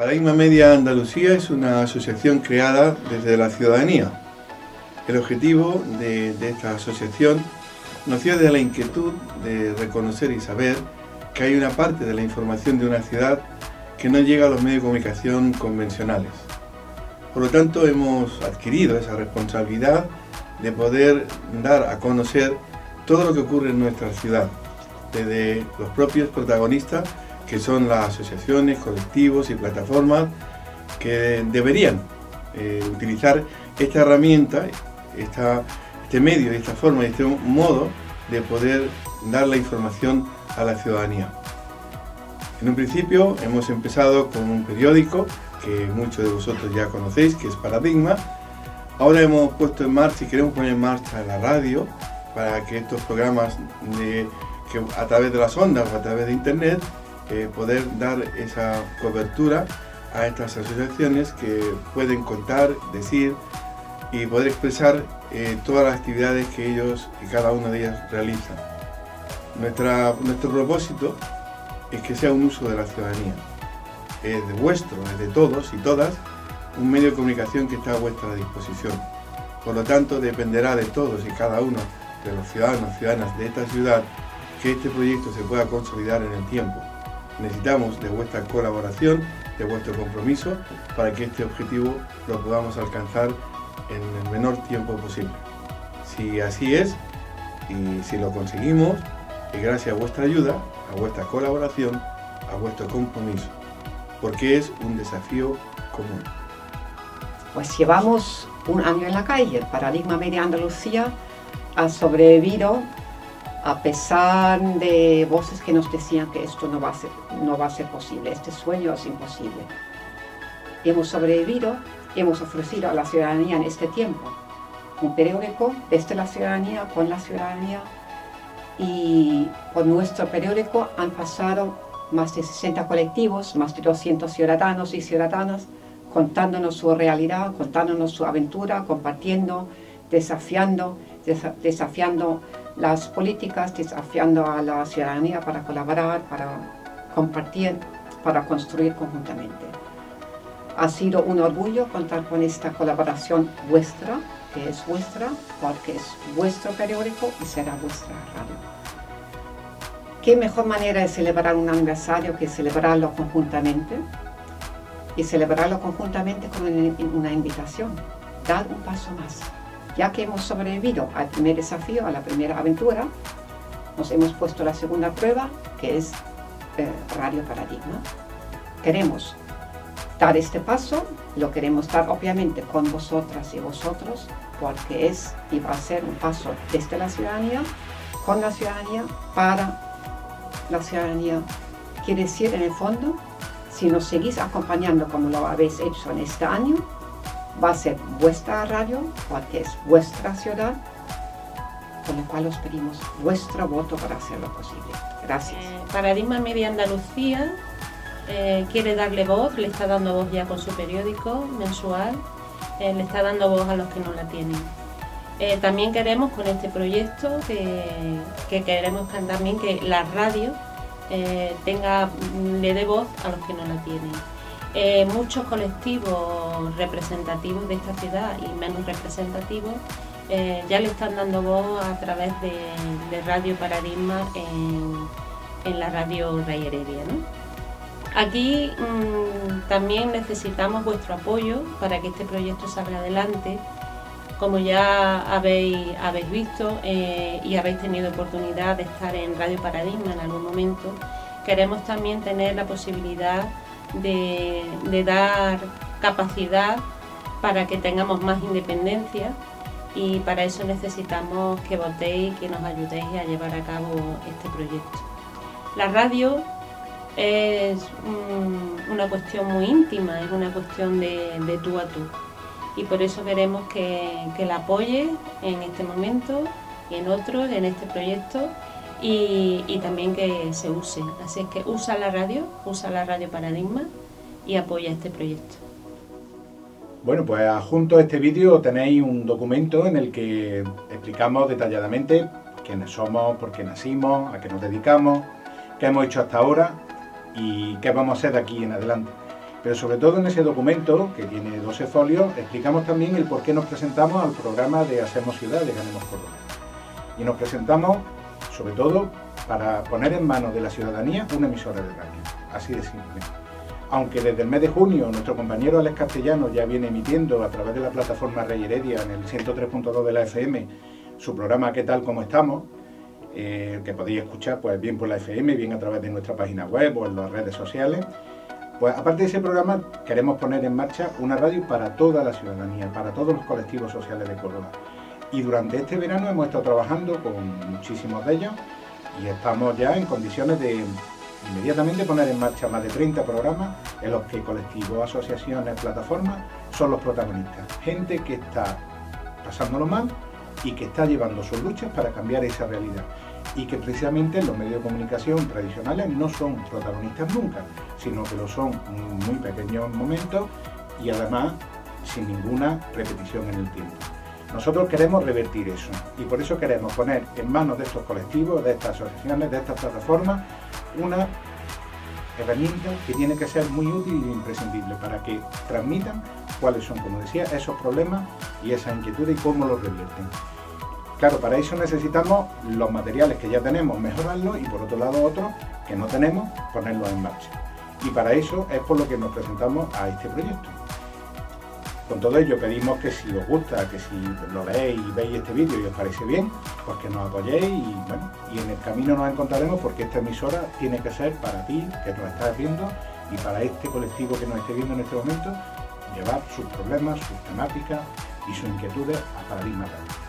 Paradigma Media Andalucía es una asociación creada desde la ciudadanía. El objetivo de esta asociación nació de la inquietud de reconocer y saber que hay una parte de la información de una ciudad que no llega a los medios de comunicación convencionales. Por lo tanto, hemos adquirido esa responsabilidad de poder dar a conocer todo lo que ocurre en nuestra ciudad, desde los propios protagonistas, que son las asociaciones, colectivos y plataformas que deberían utilizar esta herramienta, este medio, esta forma, este modo de poder dar la información a la ciudadanía. En un principio hemos empezado con un periódico que muchos de vosotros ya conocéis, que es Paradigma. Ahora hemos puesto en marcha y queremos poner en marcha la radio para que estos programas que a través de las ondas o a través de internet poder dar esa cobertura a estas asociaciones que pueden contar, decir y poder expresar todas las actividades que ellos y cada una de ellas realizan. Nuestro propósito es que sea un uso de la ciudadanía. Es de vuestro, es de todos y todas, un medio de comunicación que está a vuestra disposición. Por lo tanto, dependerá de todos y cada uno de los ciudadanos y ciudadanas de esta ciudad que este proyecto se pueda consolidar en el tiempo. Necesitamos de vuestra colaboración, de vuestro compromiso, para que este objetivo lo podamos alcanzar en el menor tiempo posible. Si así es, y si lo conseguimos, es gracias a vuestra ayuda, a vuestra colaboración, a vuestro compromiso, porque es un desafío común. Pues llevamos un año en la calle. Paradigma Media Andalucía ha sobrevivido a pesar de voces que nos decían que esto no va a ser posible, este sueño es imposible. Hemos sobrevivido, hemos ofrecido a la ciudadanía en este tiempo un periódico desde la ciudadanía, con la ciudadanía, y por nuestro periódico han pasado más de 60 colectivos, más de 200 ciudadanos y ciudadanas, contándonos su realidad, contándonos su aventura, compartiendo, desafiando las políticas, desafiando a la ciudadanía para colaborar, para compartir, para construir conjuntamente. Ha sido un orgullo contar con esta colaboración vuestra, que es vuestra, porque es vuestro periódico y será vuestra radio. ¿Qué mejor manera de celebrar un aniversario que celebrarlo conjuntamente? Y celebrarlo conjuntamente con una invitación, dar un paso más. Ya que hemos sobrevivido al primer desafío, a la primera aventura, nos hemos puesto la segunda prueba, que es Radio Paradigma. Queremos dar este paso, lo queremos dar obviamente con vosotras y vosotros, porque es y va a ser un paso desde la ciudadanía, con la ciudadanía, para la ciudadanía. Quiere decir, en el fondo, si nos seguís acompañando como lo habéis hecho en este año, va a ser vuestra radio, porque es vuestra ciudad, con lo cual os pedimos vuestro voto para hacerlo posible. Gracias. Paradigma Media Andalucía quiere darle voz, le está dando voz ya con su periódico mensual, le está dando voz a los que no la tienen. También queremos con este proyecto que queremos también que la radio le dé voz a los que no la tienen. Muchos colectivos representativos de esta ciudad y menos representativos ya le están dando voz a través de Radio Paradigma en la radio Rey Heredia, ¿no? Aquí también necesitamos vuestro apoyo para que este proyecto salga adelante. Como ya habéis visto y habéis tenido oportunidad de estar en Radio Paradigma en algún momento, queremos también tener la posibilidad de dar capacidad para que tengamos más independencia, y para eso necesitamos que votéis, que nos ayudéis a llevar a cabo este proyecto. La radio es una cuestión muy íntima, es una cuestión de tú a tú, y por eso queremos que la apoye en este momento y en otros, en este proyecto, y también que se use. Así es que usa la radio Paradigma y apoya este proyecto. Bueno, pues adjunto a este vídeo tenéis un documento en el que explicamos detalladamente quiénes somos, por qué nacimos, a qué nos dedicamos, qué hemos hecho hasta ahora y qué vamos a hacer de aquí en adelante. Pero sobre todo en ese documento, que tiene 12 folios, explicamos también el por qué nos presentamos al programa de Hacemos Ciudad de Ganemos Córdoba. Y nos presentamos, sobre todo, para poner en manos de la ciudadanía una emisora de radio, así de simple. Aunque desde el mes de junio nuestro compañero Alex Castellano ya viene emitiendo a través de la plataforma Rey Heredia en el 103.2 de la FM su programa ¿Qué tal? ¿Cómo estamos?, que podéis escuchar pues bien por la FM, bien a través de nuestra página web o en las redes sociales. Pues aparte de ese programa queremos poner en marcha una radio para toda la ciudadanía, para todos los colectivos sociales de Córdoba. Y durante este verano hemos estado trabajando con muchísimos de ellos y estamos ya en condiciones de inmediatamente poner en marcha más de 30 programas en los que colectivos, asociaciones, plataformas son los protagonistas. Gente que está pasándolo mal y que está llevando sus luchas para cambiar esa realidad. Y que precisamente los medios de comunicación tradicionales no son protagonistas nunca, sino que lo son en muy pequeños momentos y además sin ninguna repetición en el tiempo. Nosotros queremos revertir eso y por eso queremos poner en manos de estos colectivos, de estas asociaciones, de estas plataformas, una herramienta que tiene que ser muy útil e imprescindible para que transmitan cuáles son, como decía, esos problemas y esas inquietudes y cómo los revierten. Claro, para eso necesitamos los materiales que ya tenemos, mejorarlos y por otro lado otros que no tenemos, ponerlos en marcha. Y para eso es por lo que nos presentamos a este proyecto. Con todo ello pedimos que si os gusta, que si lo leéis y veis este vídeo y os parece bien, pues que nos apoyéis y, bueno, y en el camino nos encontraremos porque esta emisora tiene que ser para ti, que nos estás viendo, y para este colectivo que nos esté viendo en este momento, llevar sus problemas, sus temáticas y sus inquietudes a Paradigma Radio.